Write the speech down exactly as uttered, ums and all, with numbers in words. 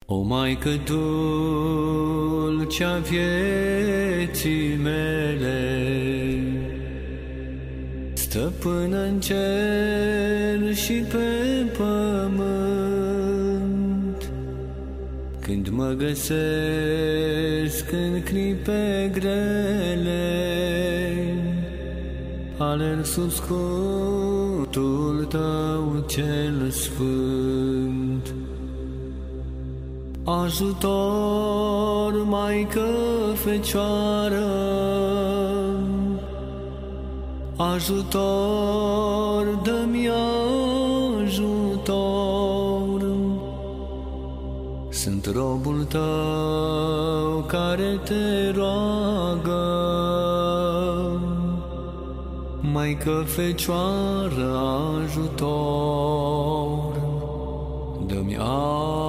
O Maică dulce-a vieții mele, stăpână în cer și pe pământ, când mă găsesc în clipe grele, alerg sub scutul Tău cel sfânt. Ajutor, Maică Fecioară, ajutor, dă-mi ajutor. Sunt robul Tău care Te roagă, Maică Fecioară, ajutor, dă-mi ajutor.